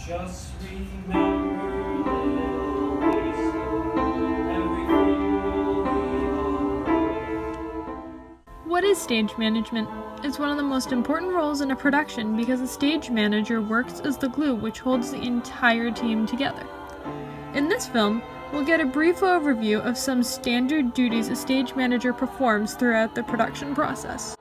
Just remember, little Lisa, everything will be alright. What is stage management? It's one of the most important roles in a production because the stage manager works as the glue which holds the entire team together. In this film, we'll get a brief overview of some standard duties a stage manager performs throughout the production process.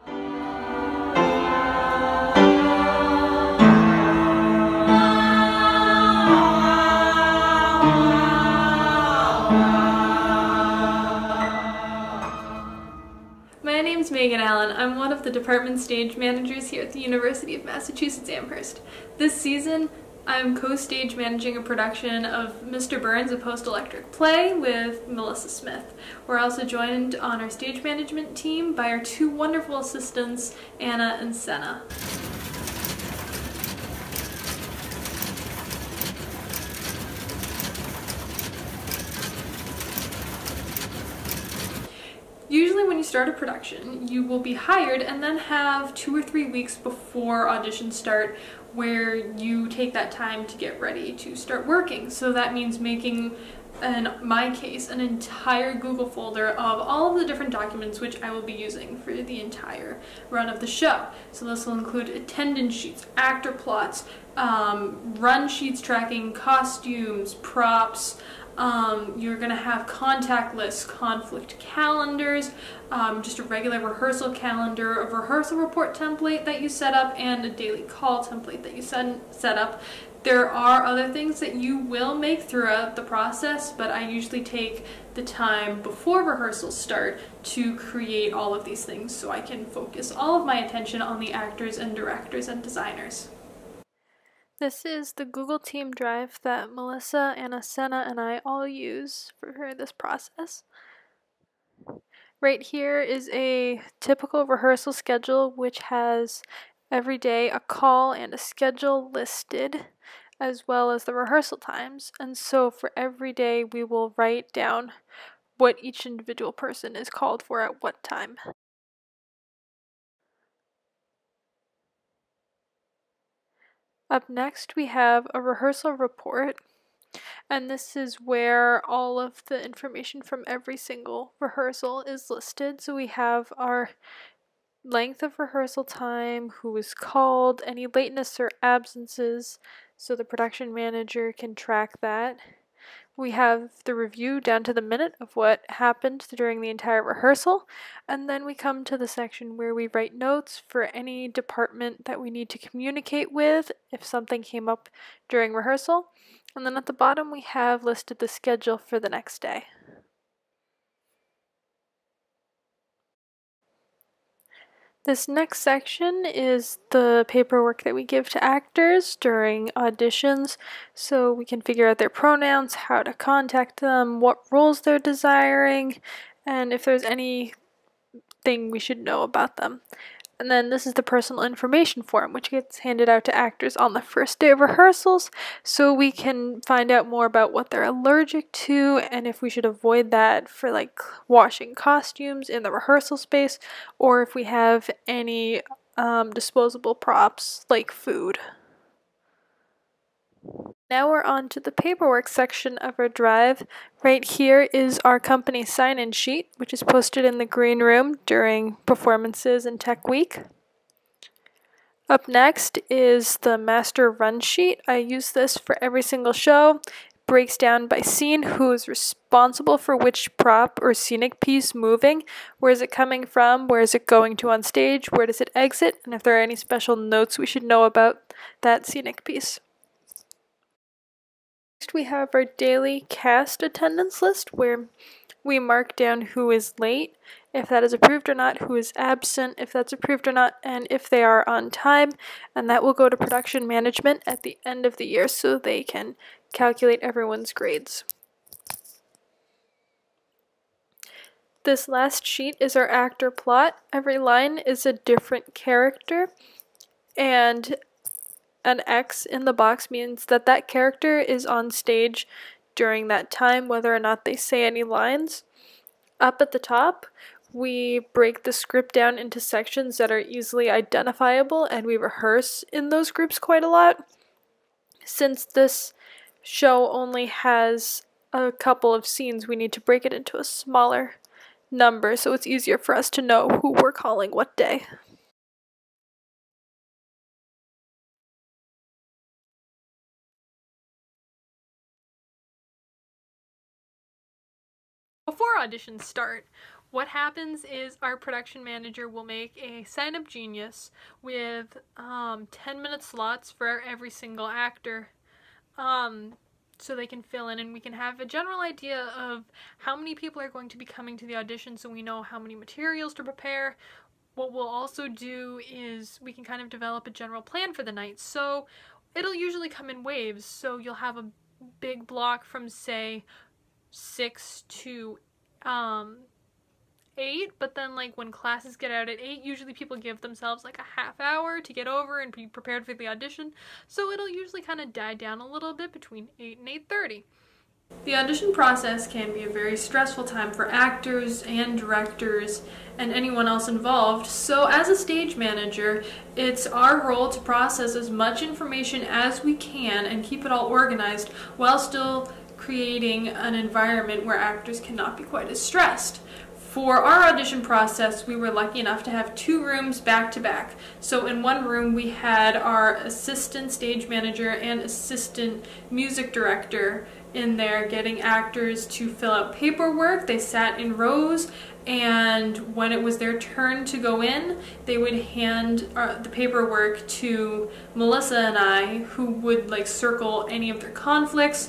My name's Megan Allen. I'm one of the department stage managers here at the University of Massachusetts Amherst. This season, I'm co-stage managing a production of Mr. Burns, a post-electric play with Melissa Smith. We're also joined on our stage management team by our two wonderful assistants, Anna and Senna. Usually when you start a production, you will be hired and then have 2 or 3 weeks before auditions start where you take that time to get ready to start working. So that means making, in my case, an entire Google folder of all of the different documents which I will be using for the entire run of the show. So this will include attendance sheets, actor plots, run sheets tracking costumes, props. You're going to have contact lists, conflict calendars, just a regular rehearsal calendar, a rehearsal report template that you set up, and a daily call template that you set up. There are other things that you will make throughout the process, but I usually take the time before rehearsals start to create all of these things so I can focus all of my attention on the actors and directors and designers. This is the Google Team Drive that Melissa, Anna, Senna, and I all use for this process. Right here is a typical rehearsal schedule which has every day a call and a schedule listed, as well as the rehearsal times. And so for every day we will write down what each individual person is called for at what time. Up next we have a rehearsal report, and this is where all of the information from every single rehearsal is listed. So we have our length of rehearsal time, who was called, any lateness or absences, so the production manager can track that. We have the review down to the minute of what happened during the entire rehearsal, and then we come to the section where we write notes for any department that we need to communicate with if something came up during rehearsal, and then at the bottom we have listed the schedule for the next day. This next section is the paperwork that we give to actors during auditions, so we can figure out their pronouns, how to contact them, what roles they're desiring, and if there's anything we should know about them. And then this is the personal information form, which gets handed out to actors on the first day of rehearsals, so we can find out more about what they're allergic to and if we should avoid that for like washing costumes in the rehearsal space, or if we have any disposable props like food. Now we're on to the paperwork section of our drive. Right here is our company sign-in sheet, which is posted in the green room during performances and tech week. Up next is the master run sheet. I use this for every single show. It breaks down by scene who is responsible for which prop or scenic piece moving, where is it coming from, where is it going to on stage, where does it exit, and if there are any special notes we should know about that scenic piece. Next we have our daily cast attendance list, where we mark down who is late, if that is approved or not, who is absent, if that's approved or not, and if they are on time, and that will go to production management at the end of the year so they can calculate everyone's grades. This last sheet is our actor plot. Every line is a different character, and an X in the box means that that character is on stage during that time, whether or not they say any lines. Up at the top, we break the script down into sections that are easily identifiable, and we rehearse in those groups quite a lot. since this show only has a couple of scenes, we need to break it into a smaller number so it's easier for us to know who we're calling what day. Before auditions start, what happens is our production manager will make a sign-up genius with 10-minute slots for every single actor, so they can fill in, and we can have a general idea of how many people are going to be coming to the audition, so we know how many materials to prepare. What we'll also do is we can kind of develop a general plan for the night. So it'll usually come in waves, so you'll have a big block from, say, 6 to 8, but then like when classes get out at 8, usually people give themselves like a half hour to get over and be prepared for the audition, so it'll usually kind of die down a little bit between 8 and 8:30. The audition process can be a very stressful time for actors and directors and anyone else involved, so as a stage manager, it's our role to process as much information as we can and keep it all organized while still creating an environment where actors cannot be quite as stressed. For our audition process, we were lucky enough to have 2 rooms back to back. So in one room we had our assistant stage manager and assistant music director in there getting actors to fill out paperwork. They sat in rows, and when it was their turn to go in, they would hand the paperwork to Melissa and I, who would like circle any of their conflicts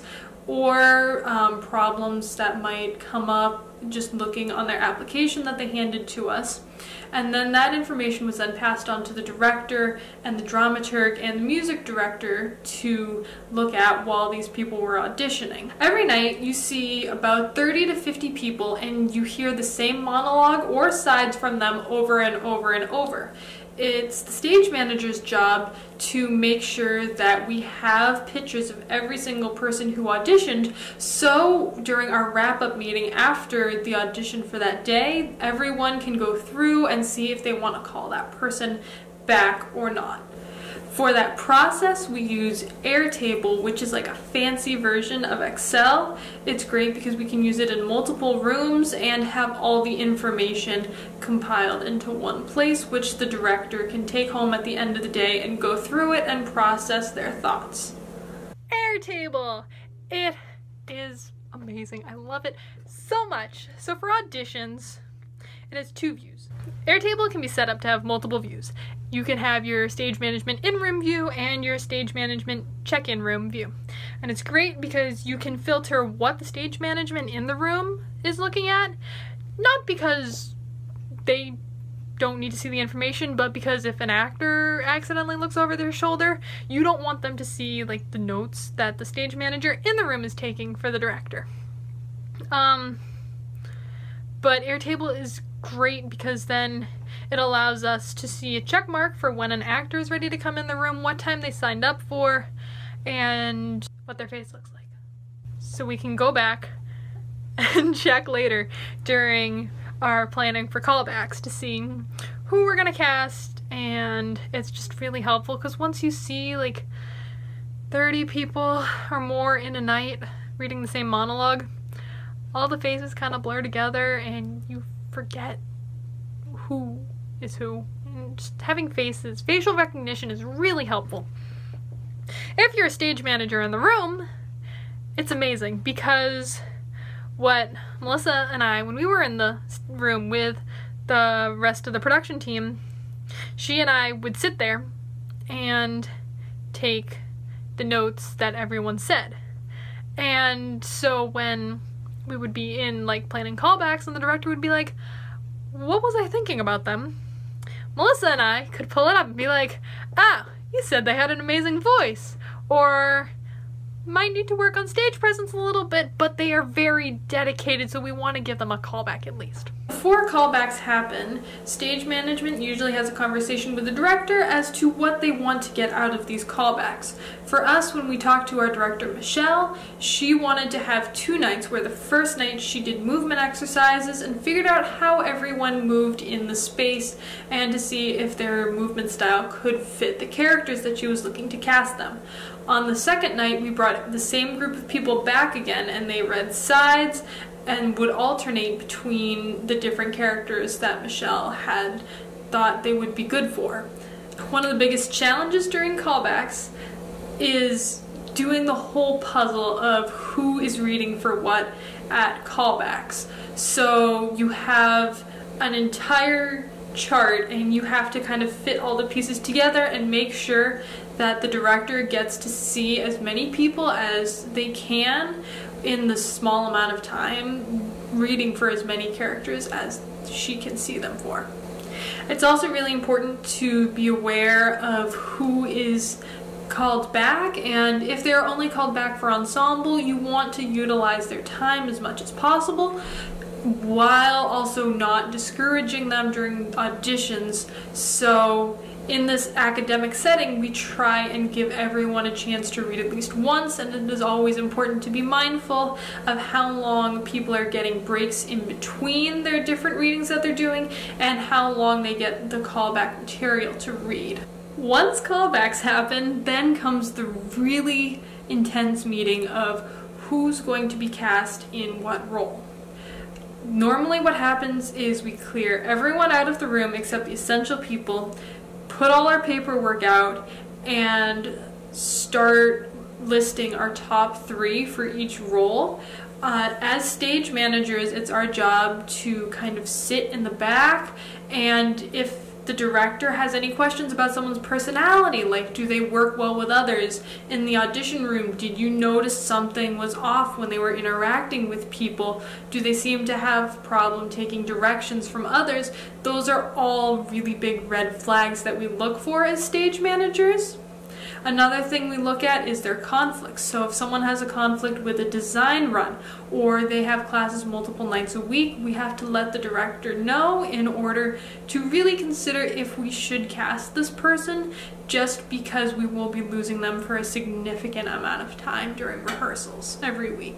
or problems that might come up just looking on their application that they handed to us. And then that information was then passed on to the director and the dramaturg and the music director to look at while these people were auditioning. Every night you see about 30 to 50 people and you hear the same monologue or sides from them over and over and over. It's the stage manager's job to make sure that we have pictures of every single person who auditioned, so during our wrap-up meeting after the audition for that day, everyone can go through and see if they want to call that person back or not. For that process, we use Airtable, which is like a fancy version of Excel. It's great because we can use it in multiple rooms and have all the information compiled into one place, which the director can take home at the end of the day and go through it and process their thoughts. Airtable! It is amazing. I love it so much. So for auditions, it has 2 views. Airtable can be set up to have multiple views. You can have your stage management in-room view and your stage management check-in room view. And it's great because you can filter what the stage management in the room is looking at, not because they don't need to see the information, but because if an actor accidentally looks over their shoulder, you don't want them to see like the notes that the stage manager in the room is taking for the director. But Airtable is great because then it allows us to see a check mark for when an actor is ready to come in the room, what time they signed up for, and what their face looks like. So we can go back and check later during our planning for callbacks to see who we're gonna cast, and it's just really helpful because once you see like 30 people or more in a night reading the same monologue, all the faces kind of blur together and you forget who is who. And just having faces, facial recognition is really helpful. If you're a stage manager in the room, it's amazing because what Melissa and I, when we were in the room with the rest of the production team, she and I would sit there and take the notes that everyone said. And so when we would be in like planning callbacks and the director would be like, what was I thinking about them? Melissa and I could pull it up and be like, ah, you said they had an amazing voice. Or, might need to work on stage presence a little bit, but they are very dedicated, so we want to give them a callback at least. Before callbacks happen, stage management usually has a conversation with the director as to what they want to get out of these callbacks. For us, when we talked to our director, Michelle, she wanted to have 2 nights where the first night she did movement exercises and figured out how everyone moved in the space and to see if their movement style could fit the characters that she was looking to cast them. On the second night, we brought the same group of people back again, and they read sides and would alternate between the different characters that Michelle had thought they would be good for. One of the biggest challenges during callbacks is doing the whole puzzle of who is reading for what at callbacks. So you have an entire chart and you have to kind of fit all the pieces together and make sure that the director gets to see as many people as they can in the small amount of time, reading for as many characters as she can see them for. It's also really important to be aware of who is called back, and if they're only called back for ensemble, you want to utilize their time as much as possible while also not discouraging them during auditions. So in this academic setting, we try and give everyone a chance to read at least once, and it is always important to be mindful of how long people are getting breaks in between their different readings that they're doing and how long they get the callback material to read. Once callbacks happen, then comes the really intense meeting of who's going to be cast in what role. Normally what happens is we clear everyone out of the room except the essential people, put all our paperwork out, and start listing our top 3 for each role. As stage managers, it's our job to kind of sit in the back, and if the director has any questions about someone's personality, like do they work well with others in the audition room, did you notice something was off when they were interacting with people, do they seem to have problem taking directions from others, those are all really big red flags that we look for as stage managers. Another thing we look at is their conflicts. So if someone has a conflict with a design run or they have classes multiple nights a week, we have to let the director know in order to really consider if we should cast this person, just because we will be losing them for a significant amount of time during rehearsals every week.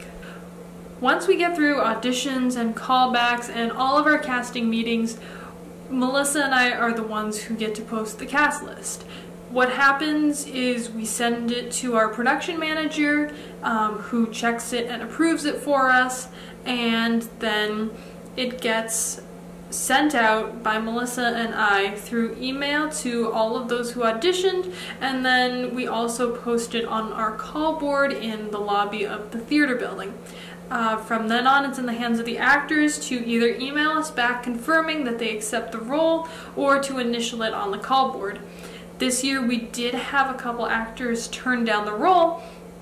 Once we get through auditions and callbacks and all of our casting meetings, Melissa and I are the ones who get to post the cast list. What happens is we send it to our production manager, who checks it and approves it for us, and then it gets sent out by Melissa and I through email to all of those who auditioned, and then we also post it on our call board in the lobby of the theater building. From then on, it's in the hands of the actors to either email us back confirming that they accept the role or to initial it on the call board. This year we did have a couple actors turn down the role,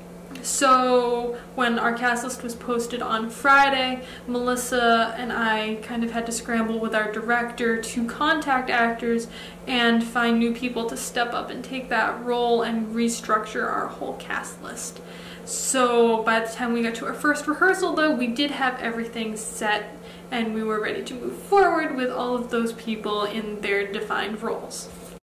so when our cast list was posted on Friday, Melissa and I kind of had to scramble with our director to contact actors and find new people to step up and take that role and restructure our whole cast list. So by the time we got to our first rehearsal though, we did have everything set and we were ready to move forward with all of those people in their defined roles.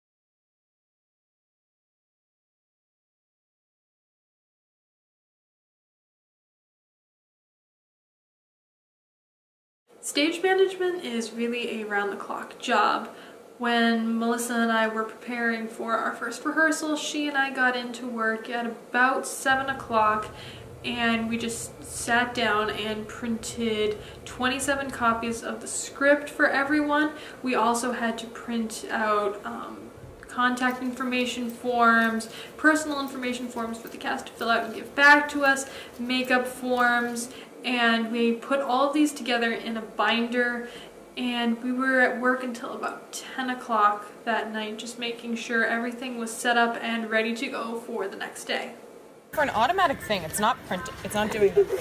Stage management is really a round-the-clock job. When Melissa and I were preparing for our first rehearsal, she and I got into work at about 7 o'clock, and we just sat down and printed 27 copies of the script for everyone. We also had to print out contact information forms, personal information forms for the cast to fill out and give back to us, makeup forms, and we put all of these together in a binder, and we were at work until about 10 o'clock that night, just making sure everything was set up and ready to go for the next day. For an automatic thing, it's not printing, it's not doing that.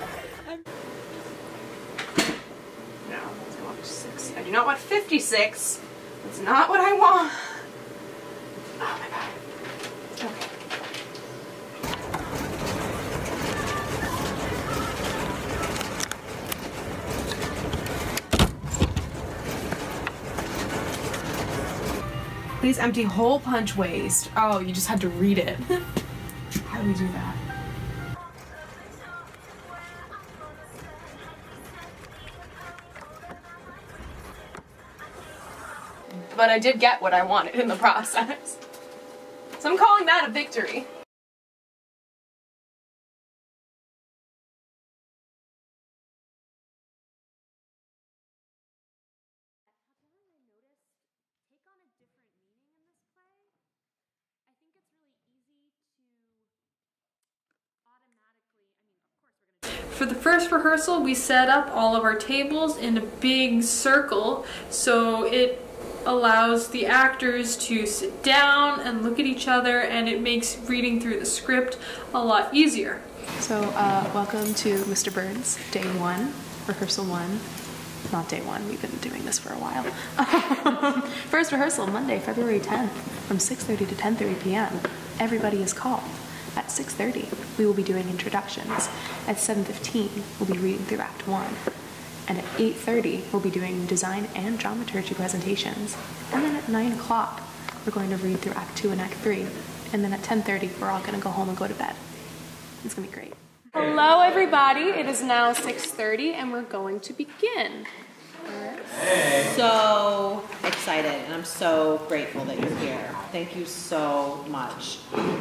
Now, let's go up to 6. And you know what? 56. It's not what I want. Oh my god. Okay. Please empty whole punch waste. Oh, you just had to read it. How do we do that? But I did get what I wanted in the process. So I'm calling that a victory. For the first rehearsal, we set up all of our tables in a big circle, so it allows the actors to sit down and look at each other, and it makes reading through the script a lot easier. So, welcome to Mr. Burns, day 1, rehearsal 1. Not day 1, we've been doing this for a while. First rehearsal, Monday, February 10th, from 6:30 to 10:30 p.m. Everybody is called. At 6:30, we will be doing introductions. At 7:15, we'll be reading through Act 1. And at 8:30, we'll be doing design and dramaturgy presentations. And then at 9 o'clock, we're going to read through Act 2 and Act 3. And then at 10:30, we're all going to go home and go to bed. It's going to be great. Hello, everybody. It is now 6:30, and we're going to begin. So excited, and I'm so grateful that you're here. Thank you so much.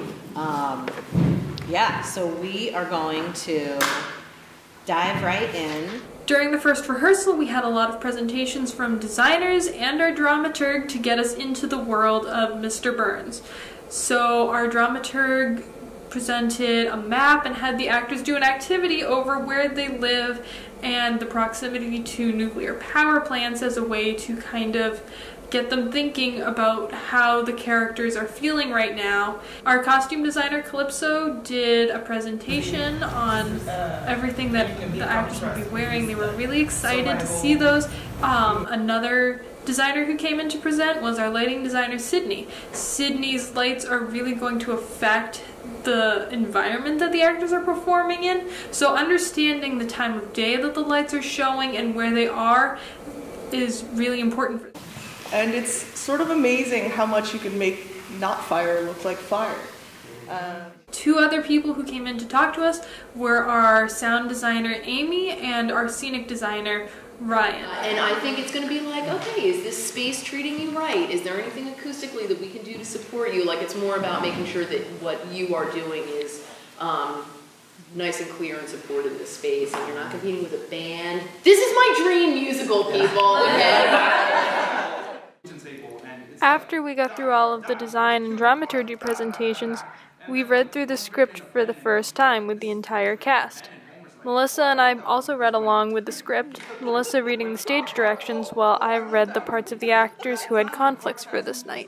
Yeah, so we are going to dive right in. During the first rehearsal, we had a lot of presentations from designers and our dramaturg to get us into the world of Mr. Burns. So our dramaturg presented a map and had the actors do an activity over where they live and the proximity to nuclear power plants as a way to kind of get them thinking about how the characters are feeling right now. Our costume designer Calypso did a presentation on everything that the actors would be wearing. They were really excited to see those. Another designer who came in to present was our lighting designer Sydney. Sydney's lights are really going to affect the environment that the actors are performing in, so understanding the time of day that the lights are showing and where they are is really important for them. And it's sort of amazing how much you can make not fire look like fire. Two other people who came in to talk to us were our sound designer Amy and our scenic designer Ryan. And I think it's going to be like, okay, is this space treating you right? Is there anything acoustically that we can do to support you? Like, it's more about making sure that what you are doing is nice and clear and supportive of the space, and you're not competing with a band. This is my dream musical, people. Okay? After we got through all of the design and dramaturgy presentations, we read through the script for the first time with the entire cast. Melissa and I also read along with the script, Melissa reading the stage directions while I read the parts of the actors who had conflicts for this night.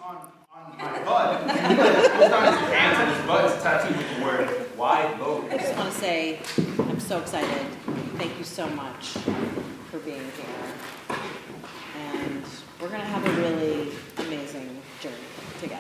I just want to say I'm so excited. Thank you so much for being here. And we're going to have a really amazing journey together.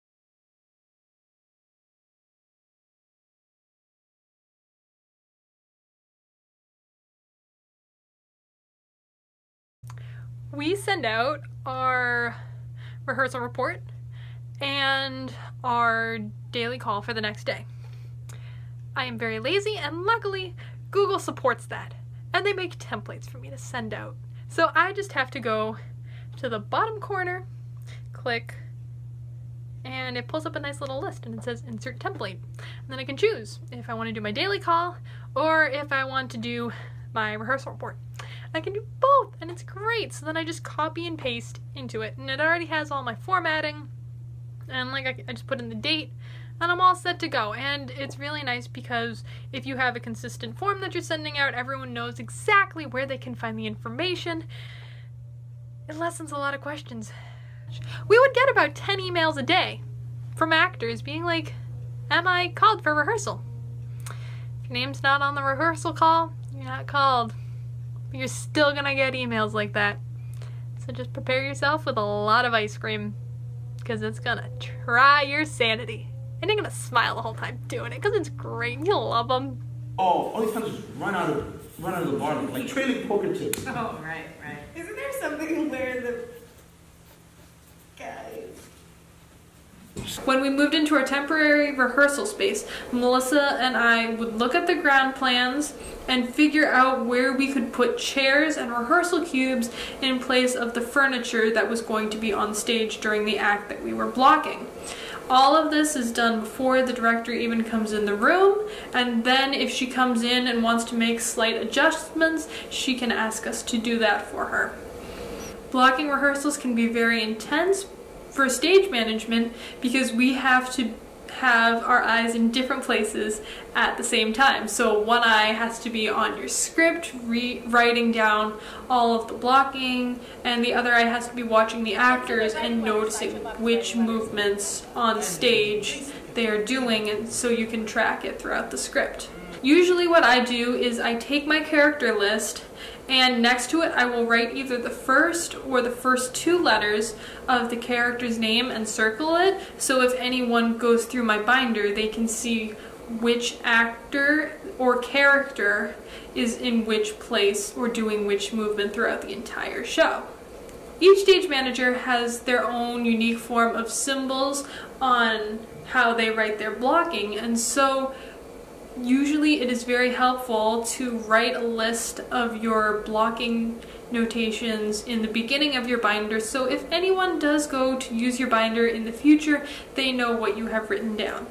We send out our rehearsal report and our daily call for the next day. I am very lazy, and luckily Google supports that, and they make templates for me to send out. So I just have to go to the bottom corner, click, and it pulls up a nice little list and it says insert template. And then I can choose if I want to do my daily call or if I want to do my rehearsal report. I can do both, and it's great. So then I just copy and paste into it, and it already has all my formatting, and like I just put in the date, and I'm all set to go. And it's really nice because if you have a consistent form that you're sending out, everyone knows exactly where they can find the information. It lessens a lot of questions. We would get about 10 emails a day from actors being like, am I called for rehearsal? If your name's not on the rehearsal call, you're not called. But you're still gonna get emails like that. So just prepare yourself with a lot of ice cream, because it's gonna try your sanity. And you're gonna smile the whole time doing it, because it's great. You'll love them. Oh, all these times just run out of the bar like trading poker chips. Oh, right. Isn't there something where the guys When we moved into our temporary rehearsal space, Melissa and I would look at the ground plans and figure out where we could put chairs and rehearsal cubes in place of the furniture that was going to be on stage during the act that we were blocking. All of this is done before the director even comes in the room, and then if she comes in and wants to make slight adjustments, she can ask us to do that for her. Blocking rehearsals can be very intense for stage management because we have to have our eyes in different places at the same time. So one eye has to be on your script, writing down all of the blocking, and the other eye has to be watching the actors and noticing which movements on stage they are doing, and so you can track it throughout the script. Usually what I do is I take my character list, and next to it I will write either the first or the first 2 letters of the character's name and circle it, so if anyone goes through my binder they can see which actor or character is in which place or doing which movement throughout the entire show. Each stage manager has their own unique form of symbols on how they write their blocking, and so usually it is very helpful to write a list of your blocking notations in the beginning of your binder, so if anyone does go to use your binder in the future, they know what you have written down.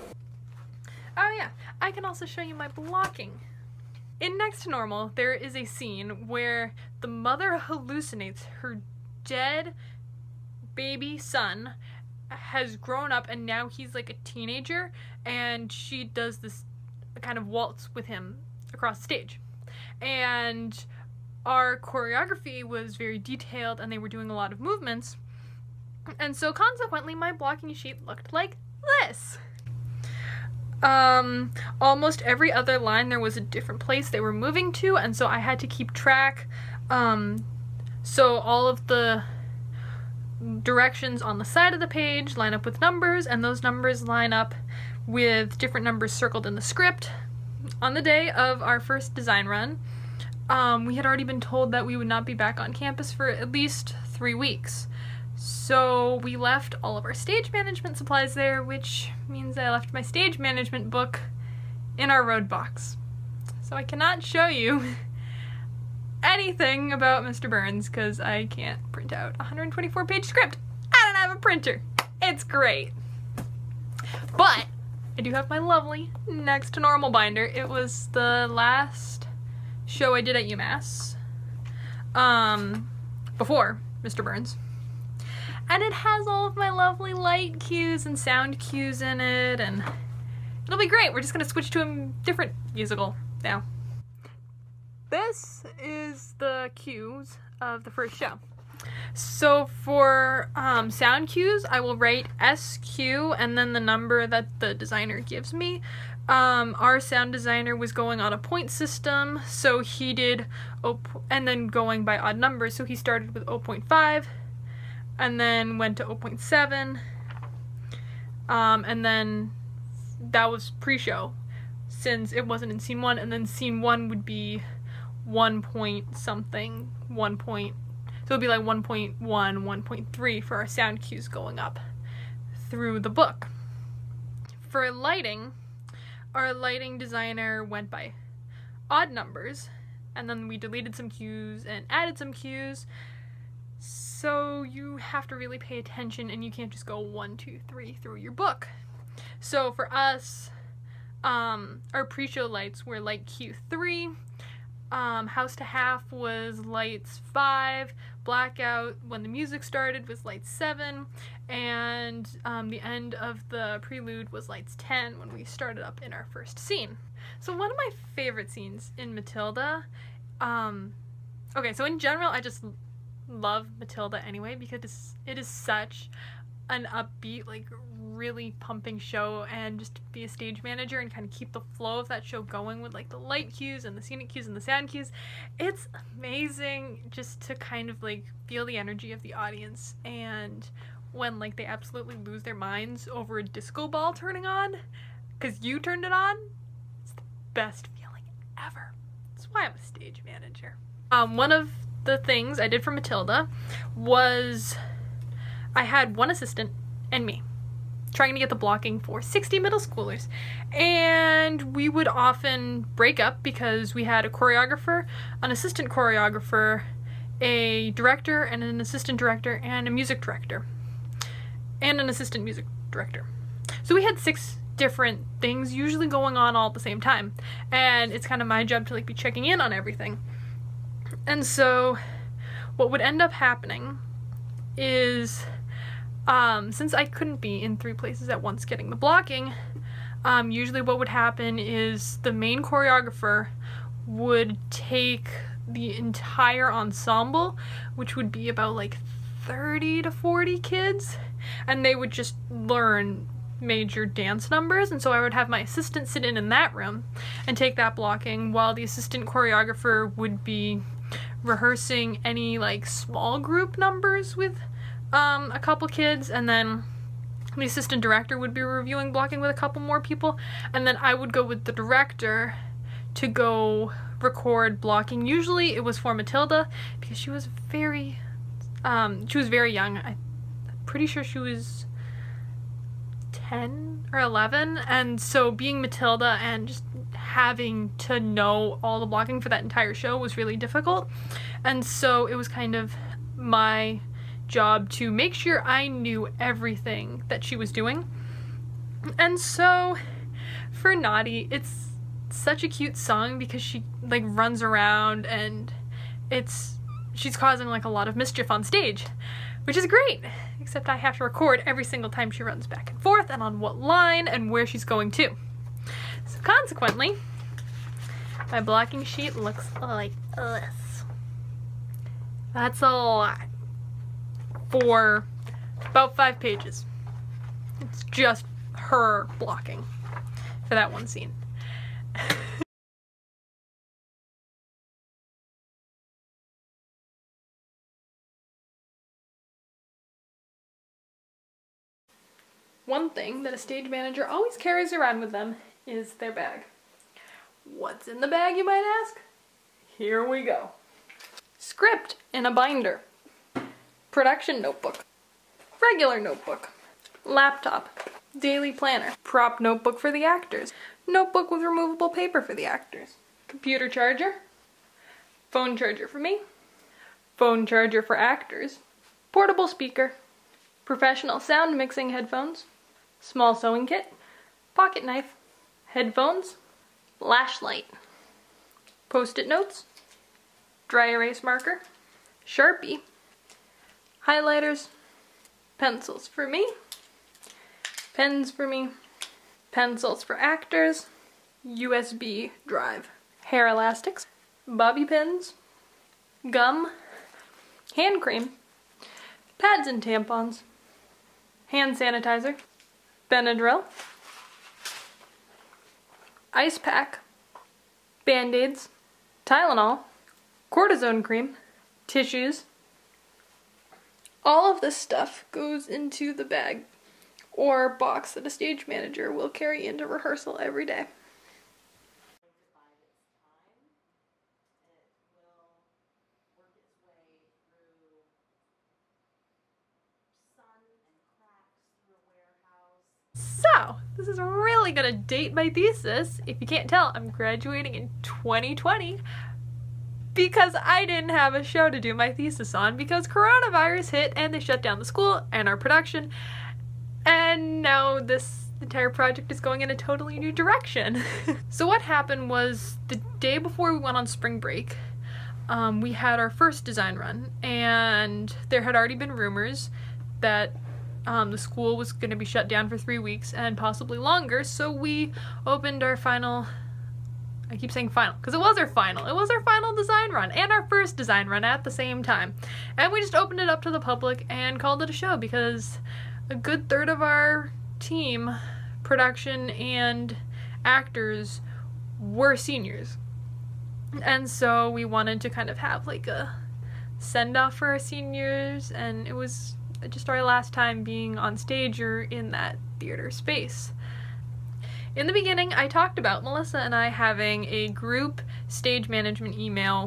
Oh yeah, I can also show you my blocking. In Next to Normal, there is a scene where the mother hallucinates her dead baby son has grown up and now he's like a teenager, and she does this kind of waltz with him across the stage. And our choreography was very detailed and they were doing a lot of movements, and so consequently my blocking sheet looked like this. Almost every other line there was a different place they were moving to, and so I had to keep track. So all of the directions on the side of the page line up with numbers, and those numbers line up with different numbers circled in the script. On the day of our first design run, we had already been told that we would not be back on campus for at least 3 weeks. So we left all of our stage management supplies there, which means I left my stage management book in our road box. So I cannot show you anything about Mr. Burns because I can't print out a 124-page script. I don't have a printer. It's great. But I do have my lovely Next to Normal binder. It was the last show I did at UMass before Mr. Burns. And it has all of my lovely light cues and sound cues in it, and it'll be great. We're just gonna switch to a different musical now. This is the cues of the first show. So for sound cues, I will write SQ and then the number that the designer gives me. Our sound designer was going on a point system, so he did, and then going by odd numbers, so he started with 0.5, and then went to 0.7, and then that was pre-show, since it wasn't in scene 1, and then scene 1 would be 1 point something, 1 point, so it'd be like 1.1, 1.3 for our sound cues going up through the book. For lighting, our lighting designer went by odd numbers, and then we deleted some cues and added some cues, so you have to really pay attention and you can't just go 1, 2, 3 through your book. So for us, our pre-show lights were light Q3, house to half was lights 5, blackout when the music started was lights 7, and the end of the prelude was lights 10 when we started up in our first scene. So one of my favorite scenes in Matilda, okay, so in general I just love Matilda anyway because it is such an upbeat, like really pumping show, and just to be a stage manager and kind of keep the flow of that show going with like the light cues and the scenic cues and the sound cues, it's amazing just to kind of like feel the energy of the audience, and when like they absolutely lose their minds over a disco ball turning on because you turned it on, it's the best feeling ever. That's why I'm a stage manager. One of the things I did for Matilda was I had one assistant and me. trying to get the blocking for 60 middle schoolers. And we would often break up because we had a choreographer, an assistant choreographer, a director and an assistant director, and a music director, and an assistant music director. So we had 6 different things usually going on all at the same time, and it's kind of my job to like be checking in on everything. And so what would end up happening is, since I couldn't be in 3 places at once getting the blocking, usually what would happen is the main choreographer would take the entire ensemble, which would be about like 30 to 40 kids, and they would just learn major dance numbers. And so I would have my assistant sit in that room and take that blocking, while the assistant choreographer would be rehearsing any like small group numbers with a couple kids, and then the assistant director would be reviewing blocking with a couple more people, and then I would go with the director to go record blocking. Usually it was for Matilda because she was very young. I'm pretty sure she was 10 or 11, and so being Matilda and just having to know all the blocking for that entire show was really difficult. And so it was kind of my job to make sure I knew everything that she was doing. And so for Naughty, it's such a cute song because she like runs around and she's causing like a lot of mischief on stage, which is great, except I have to record every single time she runs back and forth and on what line and where she's going to. So consequently, my blocking sheet looks like this. That's a lot for about 5 pages. It's just her blocking for that one scene. One thing that a stage manager always carries around with them is their bag. What's in the bag, you might ask? Here we go. Script in a binder. Production notebook. Regular notebook. Laptop. Daily planner. Prop notebook for the actors. Notebook with removable paper for the actors. Computer charger. Phone charger for me. Phone charger for actors. Portable speaker. Professional sound mixing headphones. Small sewing kit. Pocket knife. Headphones. Flashlight. Post-it notes. Dry erase marker. Sharpie. Highlighters. Pencils for me. Pens for me. Pencils for actors. USB drive. Hair elastics. Bobby pins. Gum. Hand cream. Pads and tampons. Hand sanitizer. Benadryl. Ice pack. Band-aids. Tylenol. Cortisone cream. Tissues. All of this stuff goes into the bag or box that a stage manager will carry into rehearsal every day. So, this is really gonna date my thesis. If you can't tell, I'm graduating in 2020 because I didn't have a show to do my thesis on because coronavirus hit and they shut down the school and our production. And now this entire project is going in a totally new direction. So what happened was the day before we went on spring break, we had our first design run, and there had already been rumors that the school was going to be shut down for 3 weeks and possibly longer, so we opened our final, I keep saying final, because it was our final design run and our first design run at the same time. And we just opened it up to the public and called it a show because a good third of our team, production and actors, were seniors. And so we wanted to kind of have like a send-off for our seniors, and it was just our last time being on stage or in that theater space. In the beginning, I talked about Melissa and I having a group stage management email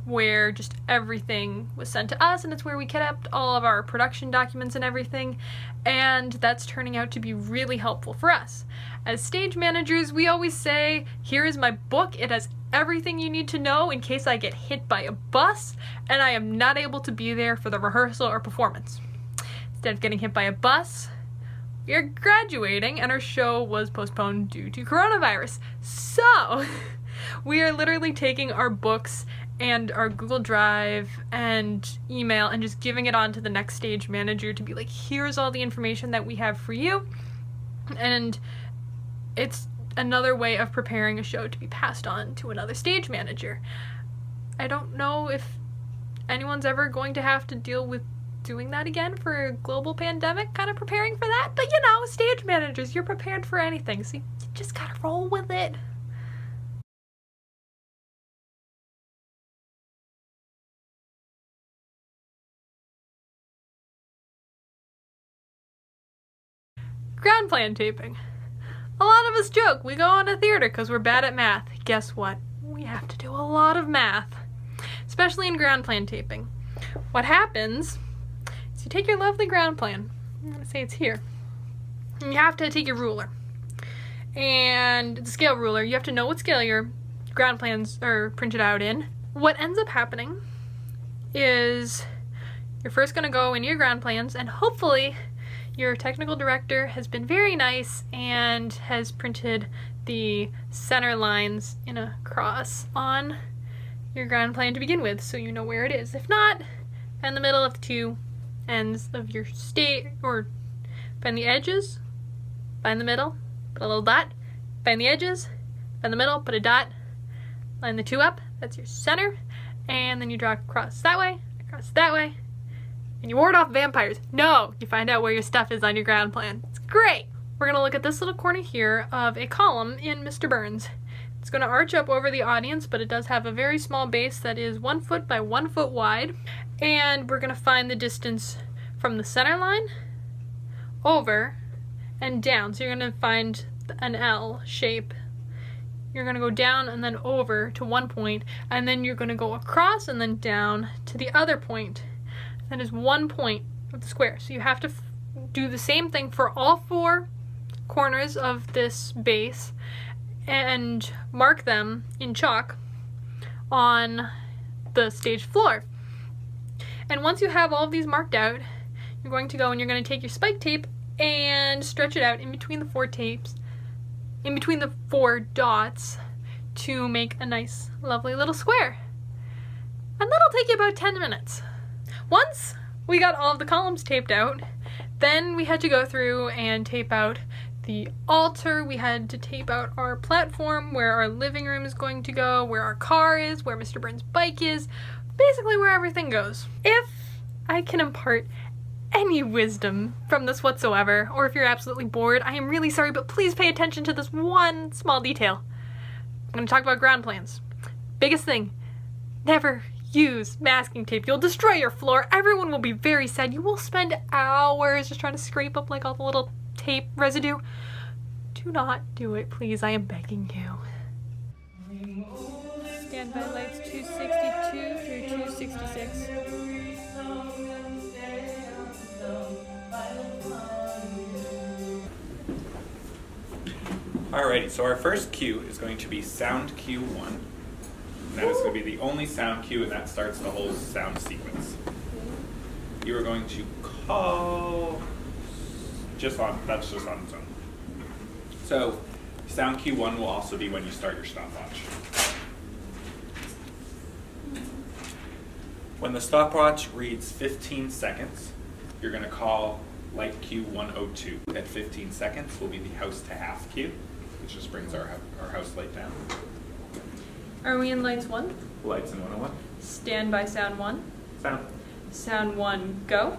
where just everything was sent to us, and it's where we kept all of our production documents and everything, and that's turning out to be really helpful for us. As stage managers, we always say, here is my book, it has everything you need to know in case I get hit by a bus and I am not able to be there for the rehearsal or performance. Instead of getting hit by a bus, we are graduating and our show was postponed due to coronavirus. So, we are literally taking our books and our Google Drive and email and just giving it on to the next stage manager to be like, here's all the information that we have for you. And it's another way of preparing a show to be passed on to another stage manager. I don't know if anyone's ever going to have to deal with doing that again for a global pandemic, kind of preparing for that, but you know, stage managers, you're prepared for anything, so you just gotta roll with it. Ground plan taping. A lot of us joke we go on to theater because we're bad at math. Guess what? We have to do a lot of math, especially in ground plan taping. What happens is you take your lovely ground plan, I'm going to say it's here, and you have to take your ruler and the scale ruler. You have to know what scale your ground plans are printed out in. What ends up happening is you're first going to go into your ground plans, and hopefully your technical director has been very nice and has printed the center lines in a cross on your ground plan to begin with, so you know where it is. If not, find the middle of the two ends of your state, or find the edges, find the middle, put a little dot, find the edges, find the middle, put a dot, line the two up, that's your center, and then you draw across that way, and you ward off vampires. No, you find out where your stuff is on your ground plan. It's great. We're gonna look at this little corner here of a column in Mr. Burns. It's gonna arch up over the audience, but it does have a very small base that is 1 foot by 1 foot wide. And we're gonna find the distance from the center line over and down. So you're gonna find an L shape. You're gonna go down and then over to one point, and then you're gonna go across and then down to the other point. That is 1 point of the square. So you have to do the same thing for all 4 corners of this base and mark them in chalk on the stage floor. And once you have all of these marked out, you're going to go and you're going to take your spike tape and stretch it out in between the 4 tapes, in between the 4 dots, to make a nice, lovely little square. And that'll take you about 10 minutes. Once we got all of the columns taped out, then we had to go through and tape out the altar. We had to tape out our platform, where our living room is going to go, where our car is, where Mr. Burns' bike is, basically where everything goes. If I can impart any wisdom from this whatsoever, or if you're absolutely bored, I am really sorry, but please pay attention to this one small detail. I'm going to talk about ground plans. Biggest thing, never use masking tape. You'll destroy your floor. Everyone will be very sad. You will spend hours just trying to scrape up like all the little tape residue. Do not do it, please. I am begging you. Standby lights 262 through 266. Alrighty, so our first cue is going to be sound cue 1. That is going to be the only sound cue, and that starts the whole sound sequence. You are going to call that's just on its own. So sound cue 1 will also be when you start your stopwatch. When the stopwatch reads 15 seconds, you're going to call light cue 102. At 15 seconds will be the house to half cue, which just brings our house light down. Are we in lights 1? Lights in 101. Stand by sound 1. Sound. Sound 1, go.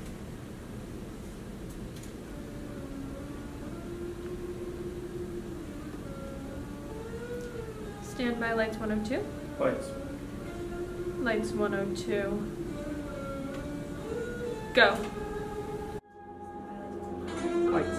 Stand by lights 102. Lights. Lights 102. Go. Lights.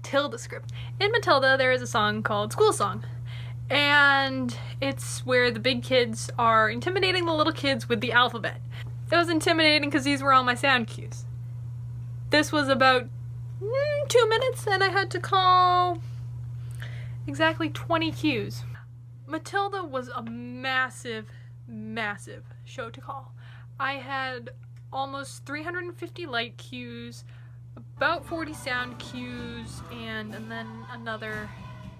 Matilda script. In Matilda, there is a song called School Song. And it's where the big kids are intimidating the little kids with the alphabet. It was intimidating because these were all my sound cues. This was about 2 minutes and I had to call exactly 20 cues. Matilda was a massive, massive show to call. I had almost 350 light cues, about 40 sound cues, and then another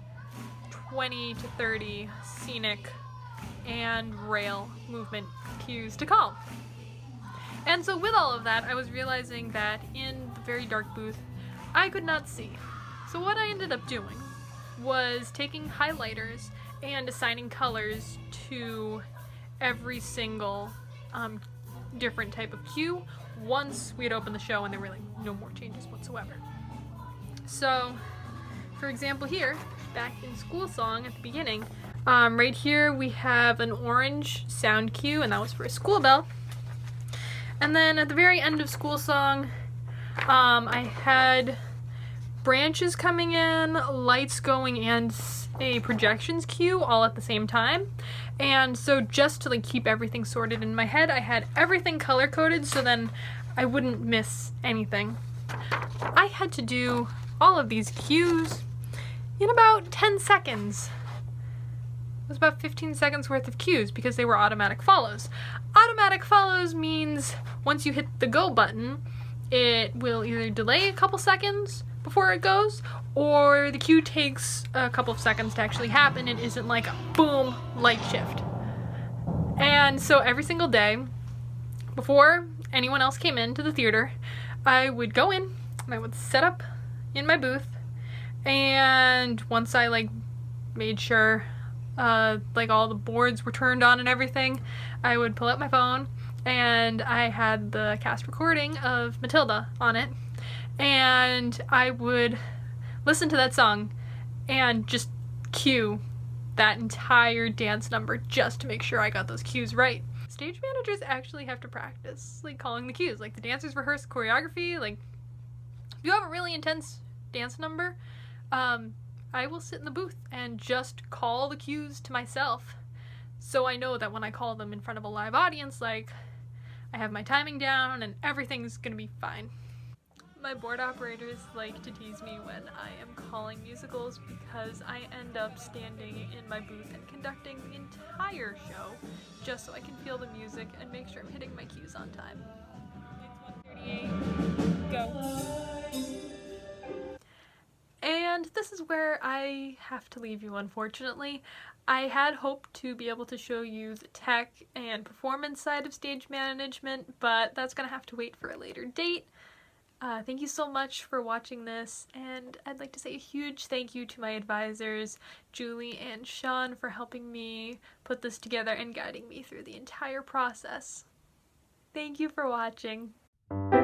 20 to 30 scenic and rail movement cues to call. And so with all of that, I was realizing that in the very dark booth, I could not see. So what I ended up doing was taking highlighters and assigning colors to every single different type of cue once we had opened the show and there were like no more changes whatsoever. So, for example here, back in School Song at the beginning, right here we have an orange sound cue, and that was for a school bell. And then at the very end of School Song, I had branches coming in, lights going, and a projections cue all at the same time. And so just to like keep everything sorted in my head, I had everything color coded so then I wouldn't miss anything. I had to do all of these cues in about 10 seconds. It was about 15 seconds worth of cues because they were automatic follows. Automatic follows means once you hit the go button, it will either delay a couple seconds before it goes, or the cue takes a couple of seconds to actually happen and isn't like a boom light shift. And so every single day, before anyone else came into the theater, I would go in and I would set up in my booth, and once I like made sure like all the boards were turned on and everything, I would pull out my phone and I had the cast recording of Matilda on it, and I would listen to that song and just cue that entire dance number just to make sure I got those cues right. Stage managers actually have to practice like calling the cues. Like the dancers rehearse choreography. Like if you have a really intense dance number, I will sit in the booth and just call the cues to myself, so I know that when I call them in front of a live audience, like I have my timing down and everything's gonna be fine. My board operators like to tease me when I am calling musicals because I end up standing in my booth and conducting the entire show just so I can feel the music and make sure I'm hitting my cues on time. It's 1:38, go. And this is where I have to leave you, unfortunately. I had hoped to be able to show you the tech and performance side of stage management, but that's gonna have to wait for a later date. Thank you so much for watching this, and I'd like to say a huge thank you to my advisors, Julie and Sean, for helping me put this together and guiding me through the entire process. Thank you for watching.